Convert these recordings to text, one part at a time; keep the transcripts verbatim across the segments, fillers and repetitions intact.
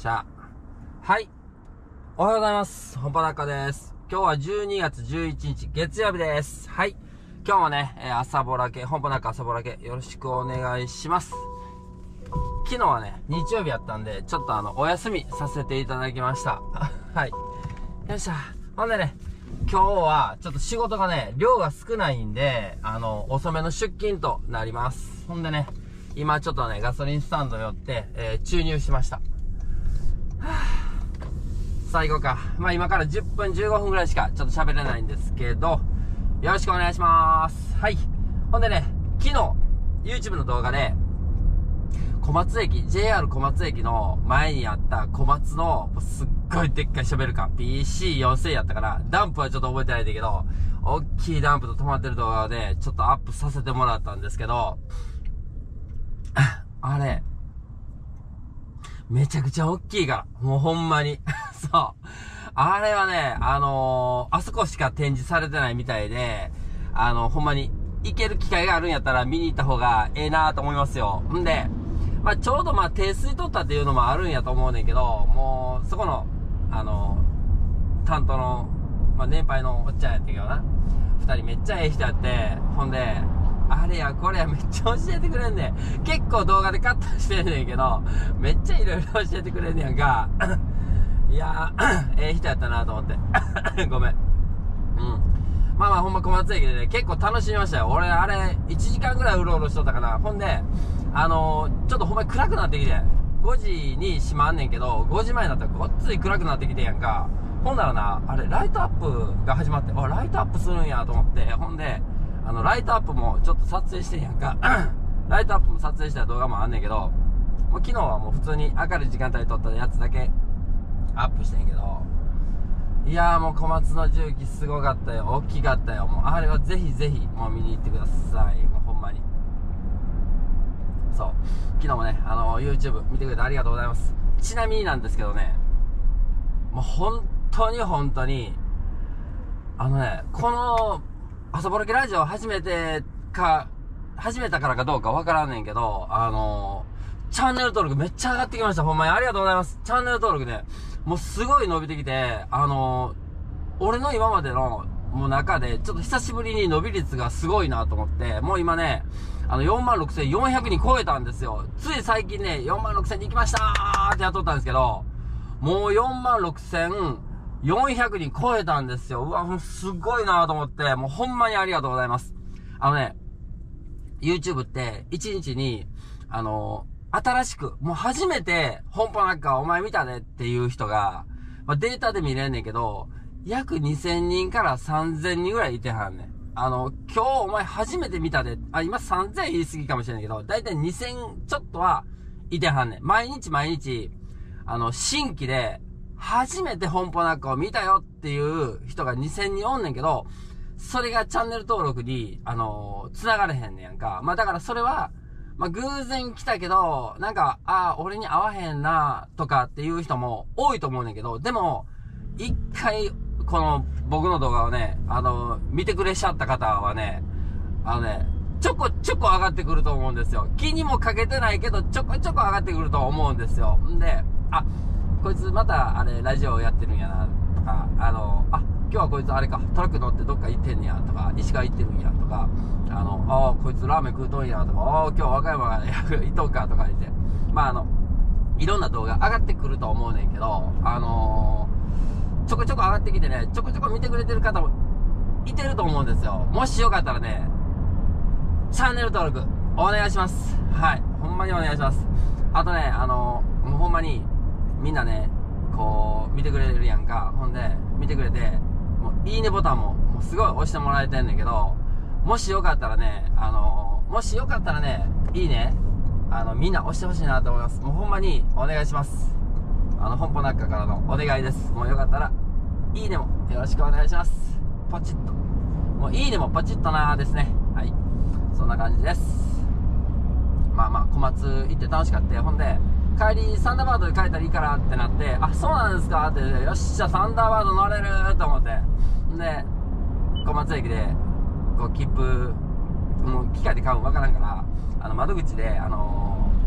した。はい。おはようございます。本場中です。今日はじゅうにがつじゅういちにち月曜日です。はい。今日もね、朝ぼらけ、本場中朝ぼらけよろしくお願いします。昨日はね、日曜日やったんで、ちょっとあの、お休みさせていただきました。はい。よっしゃ。ほんでね、今日はちょっと仕事がね、量が少ないんで、あの、遅めの出勤となります。ほんでね、今ちょっとね、ガソリンスタンド寄って、えー、注入しました。はぁ。さあ行こうか。まあ今からじゅっぷんじゅうごふんぐらいしかちょっと喋れないんですけど、よろしくお願いします。はい。ほんでね、昨日、YouTube の動画で、小松駅、ジェイアール 小松駅の前にあった小松のすっごいでっかいショベルカー ピーシーよんせん やったから、ダンプはちょっと覚えてないんだけど、大きいダンプと止まってる動画でちょっとアップさせてもらったんですけど、あれ、めちゃくちゃ大きいから、もうほんまに。そう。あれはね、あのー、あそこしか展示されてないみたいで、あの、ほんまに行ける機会があるんやったら見に行った方がええなと思いますよ。んで、まあ、ちょうどまあ、定水取ったっていうのもあるんやと思うねんけど、もう、そこの、あの、担当の、まあ、年配のおっちゃんやったけどな。二人めっちゃええ人やって、ほんで、あれやこれやめっちゃ教えてくれんねん。結構動画でカットしてんねんけど、めっちゃいろいろ教えてくれんねやんか。いやー、ええ人やったなと思って。ごめん。うん。まあまあほんま小松駅でね、結構楽しみましたよ。俺、あれ、いちじかんぐらいうろうろしとったかな。ほんで、あのー、ちょっとほんまに暗くなってきて、ごじに閉まんねんけど、ごじまえになったらごっつい暗くなってきてやんか。ほんならな、あれ、ライトアップが始まって、あ、ライトアップするんやと思って、ほんで、あの、ライトアップもちょっと撮影してんやんか。ライトアップも撮影した動画もあんねんけど、もう昨日はもう普通に明るい時間帯撮ったやつだけアップしてんけど、いやーもう小松の重機すごかったよ。大きかったよ。もうあれはぜひぜひもう見に行ってください。もうほんまに。そう。昨日もね、あのー、YouTube 見てくれてありがとうございます。ちなみになんですけどね、もう本当に本当に、あのね、この、朝ぼらけラジオ始めてか、始めたからかどうかわからんねんけど、あのー、チャンネル登録めっちゃ上がってきました。ほんまにありがとうございます。チャンネル登録ね、もうすごい伸びてきて、あのー、俺の今までの、もう中で、ちょっと久しぶりに伸び率がすごいなと思って、もう今ね、あの、よんまんろくせんよんひゃくにん超えたんですよ。つい最近ね、よんまんろくせんにん行きましたーってやっとったんですけど、もうよんまんろくせんよんひゃくにん超えたんですよ。うわ、もうすごいなと思って、もうほんまにありがとうございます。あのね、YouTube っていちにちに、あのー、新しく、もう初めて、本邦なんかお前見たねっていう人が、まあ、データで見れんねんけど、約にせんにんからさんぜんにんぐらいいてはんねん。あの、今日お前初めて見たで、あ、今さんぜん言い過ぎかもしれないけど、だいたいにせんちょっとはいてはんねん。毎日毎日、あの、新規で、初めて本邦なんかを見たよっていう人がにせんにんおんねんけど、それがチャンネル登録に、あのー、繋がれへんねやんか。まあ、だからそれは、まあ、偶然来たけど、なんか、ああ、俺に合わへんな、とかっていう人も多いと思うねんけど、でも、一回、この、僕の動画をね、あのー、見てくれしゃった方はね、あのね、ちょこちょこ上がってくると思うんですよ。気にもかけてないけど、ちょこちょこ上がってくると思うんですよ。んで、あ、こいつまた、あれ、ラジオやってるんやな、とか、あの、あ、今日はこいつあれか、トラック乗ってどっか行ってんねや、とか、石川行ってるんや、とか、あの、ああ、こいつラーメン食うとんや、とか、ああ、今日和歌山行っとんか、とか言って、まあ、あの、いろんな動画上がってくると思うねんけど、あのー、ちょこちょこ上がってきてね、ちょこちょこ見てくれてる方もいてると思うんですよ。もしよかったらね、チャンネル登録、お願いします。はい。ほんまにお願いします。あとね、あのー、もうほんまに、みんなね、こう、見てくれるやんか。ほんで、見てくれて、もう、いいねボタンも、もうすごい押してもらえてんねんけど、もしよかったらね、あのー、もしよかったらね、いいね、あの、みんな押してほしいなと思います。もうほんまに、お願いします。あの、本邦中からのお願いです。もうよかったら、いいねも、よろしくお願いします。ポチッと。もう、いいねもポチッとなーですね。はい。そんな感じです。まあまあ、小松行って楽しかったよ。ほんで、帰りサンダーバードで帰ったらいいからってなって、あ、そうなんですかって、よっしゃ、サンダーバード乗れると思って。んで、小松駅で、こう、切符、もう機械で買うのわからんから、あの、窓口で、あのー、こ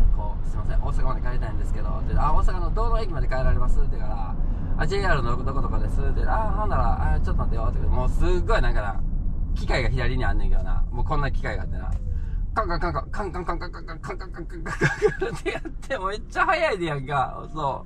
すいません、大阪まで帰りたいんですけど、ってあ、大阪のどの駅まで帰られますって言うから、あ、ジェイアール のどこどこですって、あ、ほんなら、あ、ちょっと待ってよって、もうすっごいなんかな、機械が左にあんねんけどな、もうこんな機械があってな、カンカンカンカンカンカンカンカンカンカンカンカンカンカンカンカンってやって、めっちゃ早いでやんか、そう。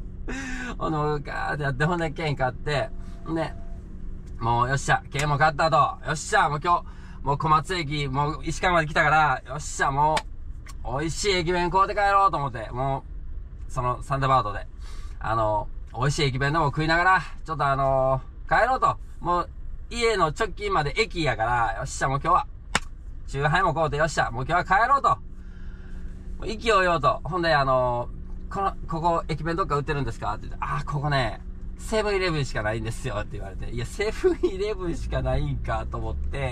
ほんで、ガーってやって、ほんで、券買って、ね、もうよっしゃ、券も買ったと、よっしゃ、もう今日、もう小松駅、もう石川まで来たから、よっしゃ、もう、美味しい駅弁買うて帰ろうと思って、もう、その、サンダーバードで、あの、美味しい駅弁でも食いながら、ちょっとあのー、帰ろうと、もう、家の直近まで駅やから、よっしゃ、もう今日は、チューハイも買うて、よっしゃ、もう今日は帰ろうと、もう意気揚々と、ほんで、あのー、この、ここ、駅弁どっか売ってるんですかって言って、あー、ここね、セブンイレブンしかないんですよって言われて、いや、セブンイレブンしかないんかと思って、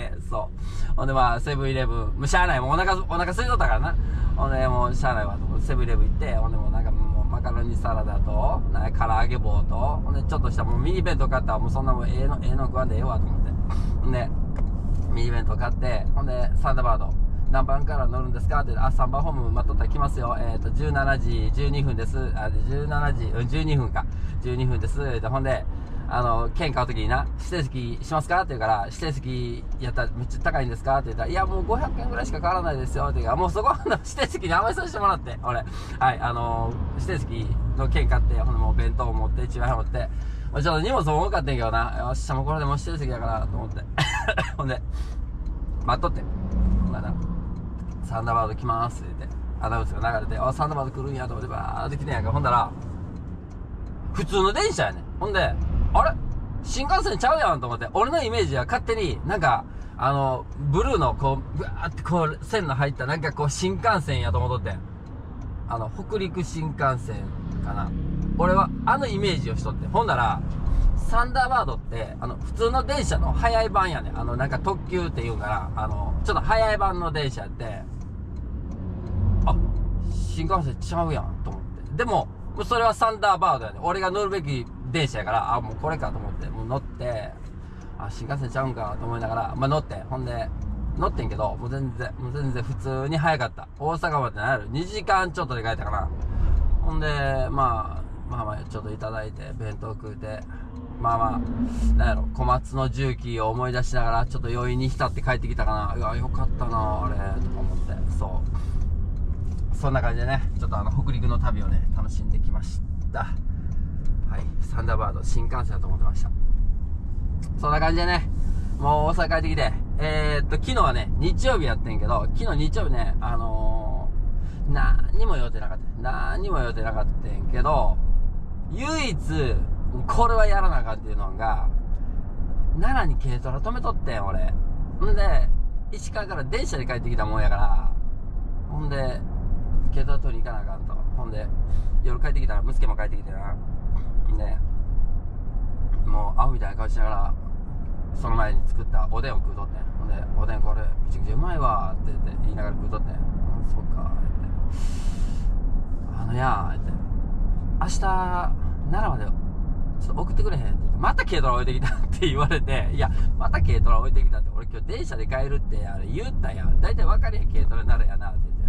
そう。ほんでまあ、セブンイレブン、もうしゃあない、もうお腹、お腹空いとったからな。ほんでもうしゃあないわと思って、セブンイレブン行って、ほんでもうなんかもうマカロニサラダと、なんか唐揚げ棒と、ほんでちょっとしたもうミニ弁当買ったらもうそんなもんええの、ええの食わんでええわと思って。ほんで、ミニ弁当買って、ほんで、サンダーバード。何番から乗るんですかって、あ、さんばんホーム待っとったら来ますよ。えっと、じゅうしちじじゅうにふんです。あ、じゅうしちじ、うん、じゅうにふんか。じゅうにふんです。で、ほんで、あの、券買うときにな、指定席しますかって言うから、指定席やったらめっちゃ高いんですかって言ったら、いや、もうごひゃくえんぐらいしか変わらないですよ。って言うから、もうそこの指定席に合わせさせてもらって、俺。はい、あの、指定席の券買って、ほんでもう弁当を持って、チューハイ持って、ちょっと荷物も多かったんやけどな、よっしゃ、もうこれでもう指定席やから、と思って。ほんで、待っとって。まだ。サンダーバード来まーすって言って、アナウンスが流れて、あ、サンダーバード来るんやと思って、バーって来てんやんか。ほんだら、普通の電車やねん。ほんで、あれ新幹線ちゃうやんと思って、俺のイメージは勝手に、なんか、あの、ブルーの、こう、ぶわーってこう、線の入った、なんかこう、新幹線やと思っとって。あの、北陸新幹線かな。俺は、あのイメージをしとって。ほんだら、サンダーバードって、あの、普通の電車の早い版やねん。あの、なんか特急っていうから、あの、ちょっと早い版の電車やって、あ、新幹線ちゃうやん、と思って。でも、それはサンダーバードやね。俺が乗るべき電車やから、あ、もうこれかと思って、もう乗って、あ、新幹線ちゃうんかと思いながら、まあ乗って、ほんで、乗ってんけど、もう全然、もう全然普通に早かった。大阪までなる。にじかんちょっとで帰ったかな。ほんで、まあ、まあまあ、ちょっといただいて、弁当食うて、まあまあ、なんやろ、小松の重機を思い出しながら、ちょっと余韻に浸って帰ってきたかな。いや、よかったな、あれ、とか思って、そう。そんな感じでね、ちょっとあの、北陸の旅をね、楽しんできました。はい、サンダーバード、新幹線だと思ってました。そんな感じでね、もう大阪帰ってきて、えー、っと、昨日はね、日曜日やってんけど、昨日日曜日ね、あのー、何にも予定なかった。何にも予定なかったんけど、唯一、これはやらなあかんっていうのが、奈良に軽トラ止めとってん、俺。んで、石川から電車で帰ってきたもんやから、ほんで、軽トラ取りに行かなあかんと。ほんで、夜帰ってきたら、息子も帰ってきてな。んで、もう、アホみたいな顔しながら、その前に作ったおでんを食うとってん。ほんで、おでんこれ、めちゃくちゃうまいわって言って言いながら食うとってん。うん、そっか、言って。あのやー、言って。明日、奈良まで、ちょっと送ってくれへんって言って、また軽トラ置いてきたって言われて、いや、また軽トラ置いてきたって、俺今日電車で帰るって、あれ言ったんや。だいたい分かるやん、軽トラ奈良やなって言って。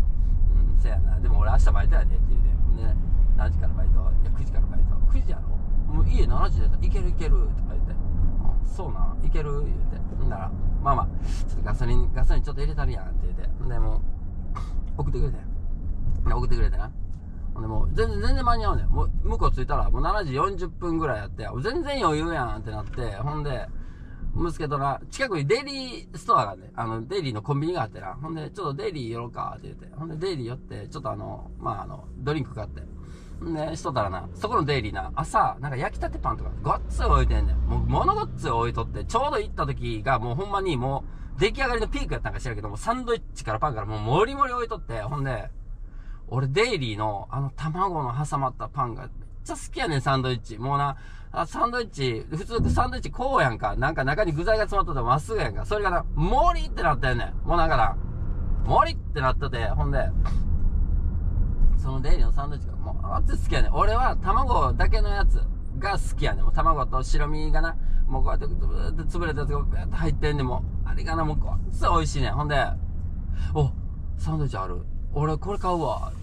うん、せやな。でも俺明日バイトやでって言うて。ね、何時からバイト？いや、くじからバイト。くじやろ？もう家しちじでいけるいけるとか言って。うん、そうなんいける言うて。んなら、まあまあ、ちょっとガソリン、ガソリンちょっと入れたるやんって言うて。で、もう、送ってくれて。送ってくれてな。ほんでもう、全然、全然間に合うねん。もう、向こう着いたら、もうしちじよんじゅっぷんぐらいやって、全然余裕やんってなって、ほんで、息子とな、近くにデイリーストアがあって、あの、デイリーのコンビニがあってな。ほんで、ちょっとデイリー寄ろうかって言って。ほんで、デイリー寄って、ちょっとあの、まあ、あの、ドリンク買って。んで、しとったらな、そこのデイリーな、朝、なんか焼きたてパンとか、ごっつい置いてんねん。もう、ものごっつい置いとって、ちょうど行った時が、もうほんまにもう、出来上がりのピークやったんか知らんけども、サンドイッチからパンからもう、もりもり置いとって、ほんで、俺、デイリーの、あの、卵の挟まったパンが、めっちゃ好きやねん、サンドイッチ。もうな、あサンドイッチ、普通サンドイッチこうやんか。なんか中に具材が詰まっとってまっすぐやんか。それがな、もりってなったよねん。もうなんかな、もりってなってて、ほんで、そのデイリーのサンドイッチが、もう、あっち好きやねん。俺は卵だけのやつが好きやねん。もう卵と白身がな、もうこうやって潰れたやつがビャーって入ってんねん。もう、あれがな、もうこっつ美味しいねん。ほんで、お、サンドイッチある。俺これ買うわって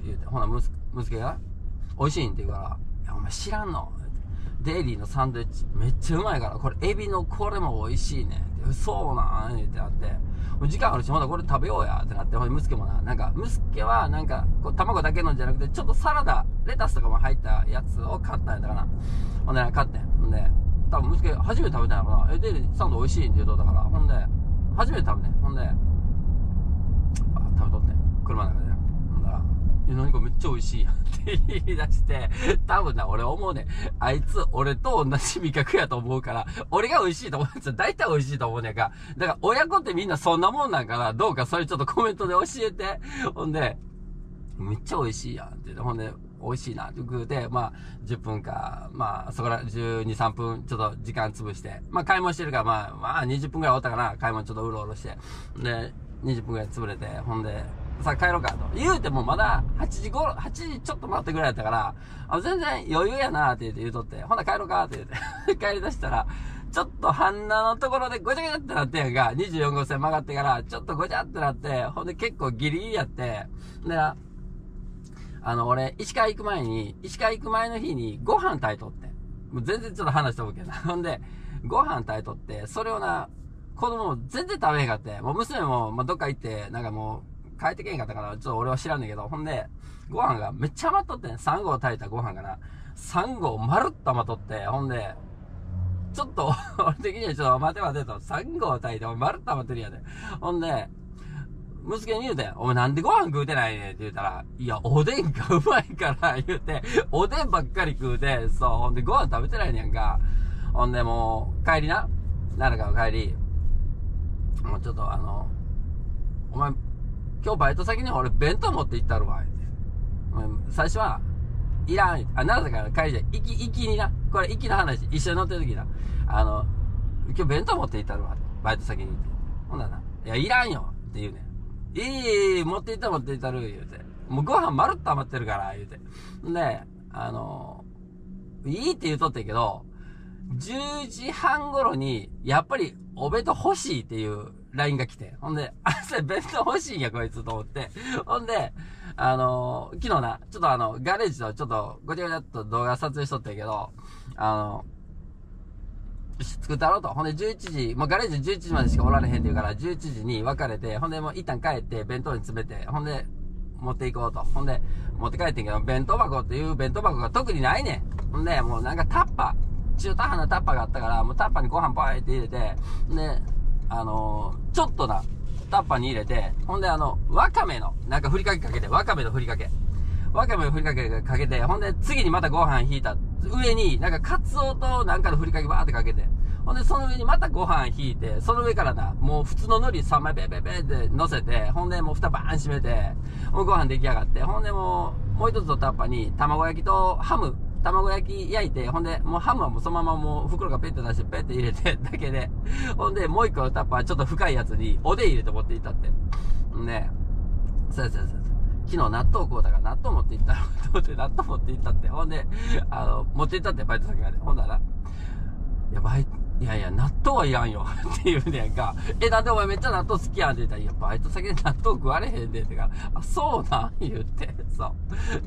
言うて、ほな、息子が、美味しいんって言うから、いや、お前知らんのデイリーのサンドイッチ、めっちゃうまいから、これ、エビのこれも美味しいねん。そうなん言ってなって、時間あるし、ほんなこれ食べようやってなって、ほんで、息子もな、なんか、息子は、なんか、こう、卵だけのじゃなくて、ちょっとサラダ、レタスとかも入ったやつを買ったんやったかな。ほんで、買ってん。ほんで、多分息子、初めて食べたんやろな。え、デイリーサンド美味しいって言うとったから、ほんで、初めて食べてん。ほんで、あ、食べとってん。車の中で。ほんだら、え、何これめっちゃ美味しいやんって言い出して、多分な、俺思うねん。あいつ、俺と同じ味覚やと思うから、俺が美味しいと思うやつは大体美味しいと思うねんか。だから、親子ってみんなそんなもんなんかな。どうかそれちょっとコメントで教えて。ほんで、めっちゃ美味しいやんって言って、ほんで、美味しいなって言うて、まあ、じゅっぷんか、まあ、そこらじゅうに、さんぷん、ちょっと時間潰して、まあ、買い物してるから、まあ、まあ、にじゅっぷんくらいおったかな。買い物ちょっとうろうろして。で、にじゅっぷんくらい潰れて、ほんで、さあ帰ろうかと。言うてもまだはちじごろ、はちじちょっと待ってぐらいやったから、あ、全然余裕やなって言って言うとって、ほな帰ろうかって言って、帰り出したら、ちょっと半裸のところでごちゃごちゃってなってんが、にじゅうよん号線曲がってから、ちょっとごちゃってなって、ほんで結構ギリギリやって、でな、あの、俺、石川行く前に、石川行く前の日にご飯炊いとって。もう全然ちょっと話しておくけどな。ほんで、ご飯炊いとって、それをな、子供も全然食べへんかって、もう娘も、まあ、どっか行って、なんかもう、帰ってけへんかったから、ちょっと俺は知らんねんけど、ほんで、ご飯がめっちゃ余っとってん。さん合炊いたご飯がな。さん合まるっと余っとって、ほんで、ちょっと、俺的にはちょっと待て待てと、さん合炊いて、まるっと余ってるやで。ほんで、息子に言うてん。お前なんでご飯食うてないねんって言うたら、いや、おでんがうまいから言うて、おでんばっかり食うて、そう、ほんでご飯食べてないねんか。ほんでもう、帰りな。奈良から帰り、もうちょっとあの、お前、今日バイト先に俺弁当持って行ったるわ、言うて。最初は、いらん、あ、奈良から帰りで、行き、行きにな。これ行きの話、一緒に乗ってる時な。あの、今日弁当持って行ったるわ、バイト先にって。ほんならな、いや、いらんよって言うねん。いい、いい、持って行った持って行ったる、言うて。もうご飯まるっと余ってるから、言うて。で、あの、いいって言うとってんけど、じゅうじはん頃に、やっぱりお弁当欲しいっていう ライン が来て。ほんで、あ、それ弁当欲しいんや、こいつと思って。ほんで、あの、昨日な、ちょっとあの、ガレージとちょっとごちゃごちゃっと動画撮影しとったんやけど、あの、作ったろうと。ほんでじゅういちじ、もうガレージじゅういちじまでしかおられへんって言うから、じゅういちじに別れて、ほんでもう一旦帰って弁当に詰めて、ほんで持っていこうと。ほんで持って帰ってんけど、弁当箱っていう弁当箱が特にないねん。ほんでもうなんかタッパー、中途半端なタッパーがあったから、もうタッパーにご飯バーって入れて、で、あのー、ちょっとな、タッパーに入れて、ほんであの、わかめの、なんかふりかけかけて、わかめのふりかけ。わかめのふりかけかけて、ほんで次にまたご飯引いた上に、なんかカツオとなんかのふりかけバーってかけて、ほんでその上にまたご飯引いて、その上からな、もう普通の海苔さんまいベーベーベーって乗せて、ほんでもう蓋バーン閉めて、もうご飯出来上がって、ほんでもう、もう一つのタッパーに卵焼きとハム、卵焼き焼いて、ほんで、もうハムはもうそのままもう袋がペッて出してペッて入れてだけで、ほんでもう一個のタッパーちょっと深いやつにおでん入れて持っていったって。んで、そうそうそうそう。昨日納豆食うたから納豆持って行ったろと思って納豆持って行ったって。ほんで、あの、持って行ったってバイト先まで。ほんなら、いや、バイト、いやいや、納豆はいらんよって言うねんか。え、なんでお前めっちゃ納豆好きやんって言ったら、いや、バイト先で納豆食われへんでってから、あ、そうなん言って、そう。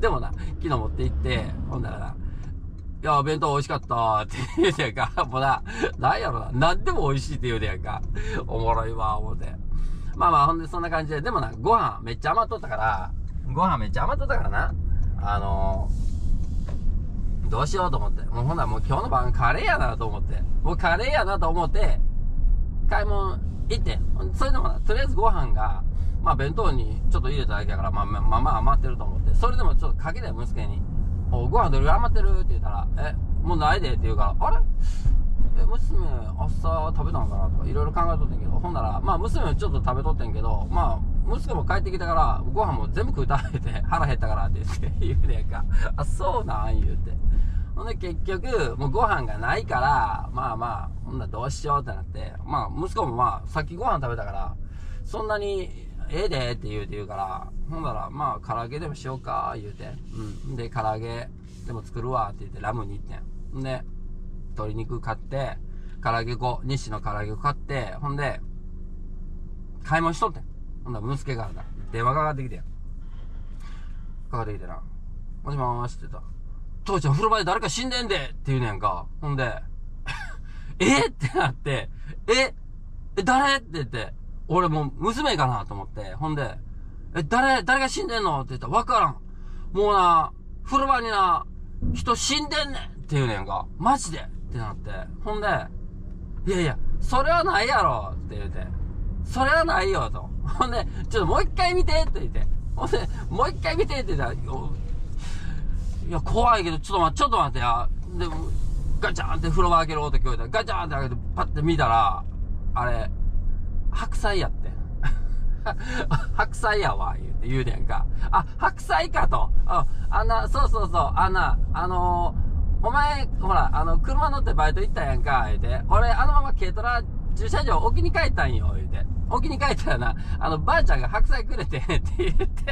でもな、昨日持って行って、ほんならな、いや、弁当美味しかったって言うねんか。もうな、なんやろな、なんでも美味しいって言うねんか。おもろいわ、思って。まあまあ、ほんでそんな感じで、でもな、ご飯めっちゃ余っとったから、ご飯めっちゃ余っとったからな。あのー、どうしようと思って。もうほんならもう今日の晩カレーやなと思って。もうカレーやなと思って、買い物行って。それでもな、とりあえずご飯が、まあ弁当にちょっと入れただけやから、まあまあまあ余ってると思って。それでもちょっとかけて息子に、お、ご飯どれぐらい余ってるって言ったら、え、もうないでって言うから、あれえ、娘、朝食べたのかなとか、いろいろ考えとってんけど、ほんなら、まあ娘もちょっと食べとってんけど、まあ、息子も帰ってきたから、ご飯も全部食うたってて、腹減ったからって言って、言うねんか。あ、そうなん言うて。ほんで結局、もうご飯がないから、まあまあ、ほんならどうしようってなって、まあ息子もまあ、さっきご飯食べたから、そんなに、ええでって言うて言うから、ほんなら、まあ、唐揚げでもしようか、言うて。うん。で、唐揚げでも作るわって言ってラムに行ってん。んで、鶏肉買って、唐揚げ粉、日清の唐揚げ粉買って、ほんで、買い物しとってん。ほんなら息子からな、電話がかかってきて。 かかってきてな。もしもーしって言ったら、父ちゃん風呂場で誰か死んでんでって言うねやんか。ほんで、えってなって、ええ、誰って言って、俺もう娘かなと思って、ほんで、え、誰、誰が死んでんのって言ったら、わからん。もうな、風呂場にな、人死んでんねんって言うねんか。マジでってなって。ほんで、いやいや、それはないやろって言うて。それはないよと。ほんで、ちょっともう一回見てって言って。ほんで、もう一回見てって言ったら、いや、怖いけど、ちょっと待って、ちょっと待ってや。でも、ガチャンって風呂場開ける音聞こえたら、ガチャンって開けて、パッて見たら、あれ、白菜やって。白菜やわ、言うて言うねんか。あ、白菜かと。あ、あんな、そうそうそう、あんな、あのー、お前、ほら、あの、車乗ってバイト行ったやんか、言うて。俺、あのまま軽トラ駐車場置きに帰ったんよ、言うて。置きに帰ったらな、あの、ばあちゃんが白菜くれて、って言って、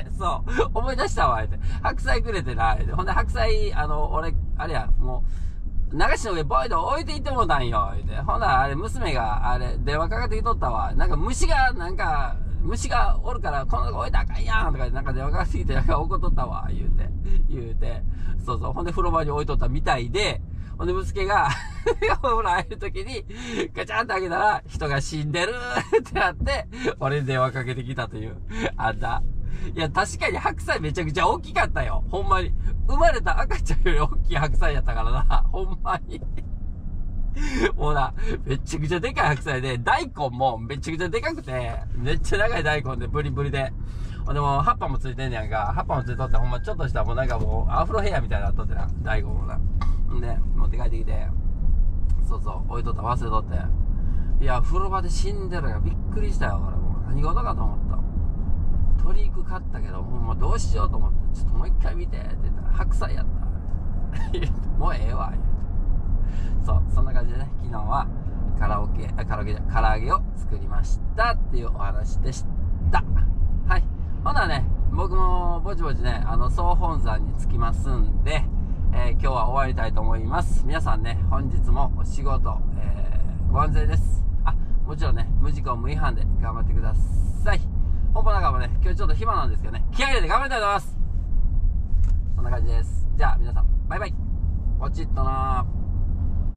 そう、思い出したわ、言うて。白菜くれてな、言うて。ほんで、白菜、あの、俺、あれや、もう、流しの上ボイド置いていってもうたんよ、言うて。ほんなら、あれ、娘が、あれ、電話かかってきとったわ。なんか、虫が、なんか、虫がおるから、この子置いたらあかんやんとか、なんか電話かかってきて、なんか怒っとったわ、言うて。言うて。そうそう。ほんで、風呂場に置いとったみたいで、ほんで、息子が、ほら、ああいう時に、ガチャンって開けたら、人が死んでるってなって、俺に電話かけてきたという。あんた。いや、確かに白菜めちゃくちゃ大きかったよ。ほんまに。生まれた赤ちゃんより大きい白菜やったからな。ほんまに。もうな、めちゃくちゃでかい白菜で、大根もめちゃくちゃでかくて、めっちゃ長い大根でブリブリで。でも、葉っぱもついてんねやんか。葉っぱもついとって、ほんまちょっとしたもうなんかもう、アフロヘアみたいになっとってな。大根もな。んで、持って帰ってきて、そうそう、置いとった、忘れとって。いや、風呂場で死んでるよ。びっくりしたよ、俺もう。何事かと思った。鶏肉買ったけど、ほんまどうしようと思って、ちょっともう一回見て、って言ったら、白菜やった。もうええわ、言うて。そう、そんな感じでね、昨日はカラオケ、あ、カラオケじゃ、唐揚げを作りましたっていうお話でした。はい。ほなね、僕もぼちぼちね、あの、総本山に着きますんで、えー、今日は終わりたいと思います。皆さんね、本日もお仕事、えー、ご安全です。あ、もちろんね、無事故無違反で頑張ってください。本番中もね、今日ちょっと暇なんですけどね、気合い入れて頑張りたいと思います。そんな感じです。じゃあ皆さん、バイバイ。ポチッとなー。